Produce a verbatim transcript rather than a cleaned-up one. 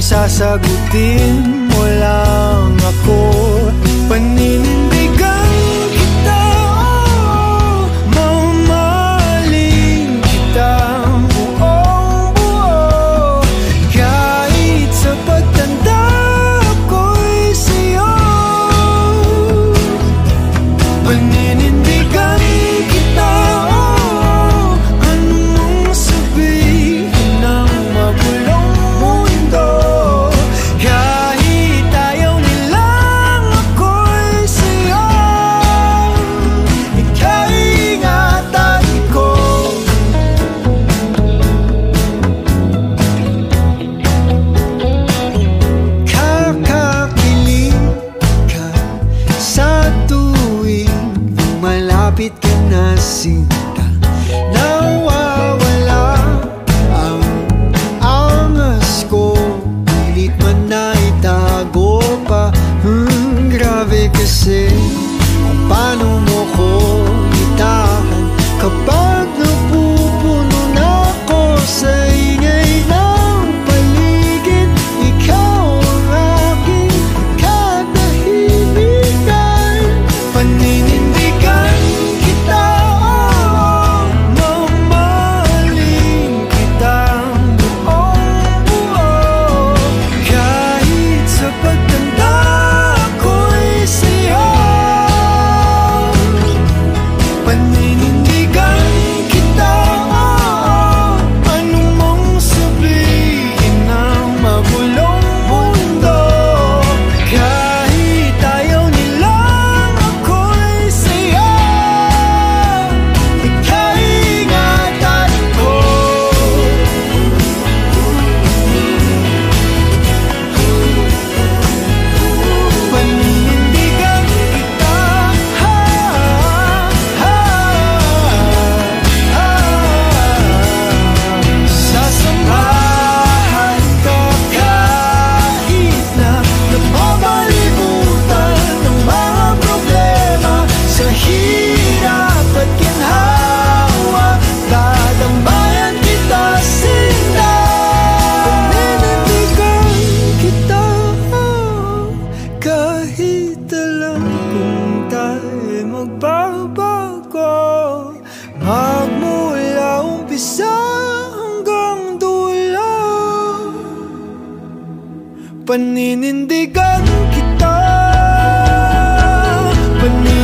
sasagutin mo lang ako. Paninindigan kita, oh, mamahalin kita buong buo. Kahit sa pagtanda ko'y sa'yo. Paninindigan kita, oh, anong sabihin ng magulong mundo. Kahit ayaw nilang ako'y sa'yo, ikaw ingatan ko. Kakakilig ka sa tuwing malapit ka na, sinta. Nawawala ang angas ko, pilit man na itago pa. Hmm, grabe kasi kung paano mo ko itahan kapag napupuno na ako sa ingay ng paligid. Ikaw ang aking katahimikan. Paninindigan kita, oh, mamahalin kita buong buo. Kahit sa pagtanda ko'y sa'yo. Paninindigan kita, oh, anong mong sabihin ng magulong mundo. Kahit ayaw nilang ako'y sa'yo, ikaw ingatan ko. Paninindigan kita, ha, ha, ha. Sasamahan ka kahit na napapalibutan ng mga problema. Sa hirap at ginhawa, dadambayan kita, sinta. Paninindigan kita, kahit alam kung tayo'y magbabago. Magmula umpisa hanggang dulo, paninindigan kita. Paninindigan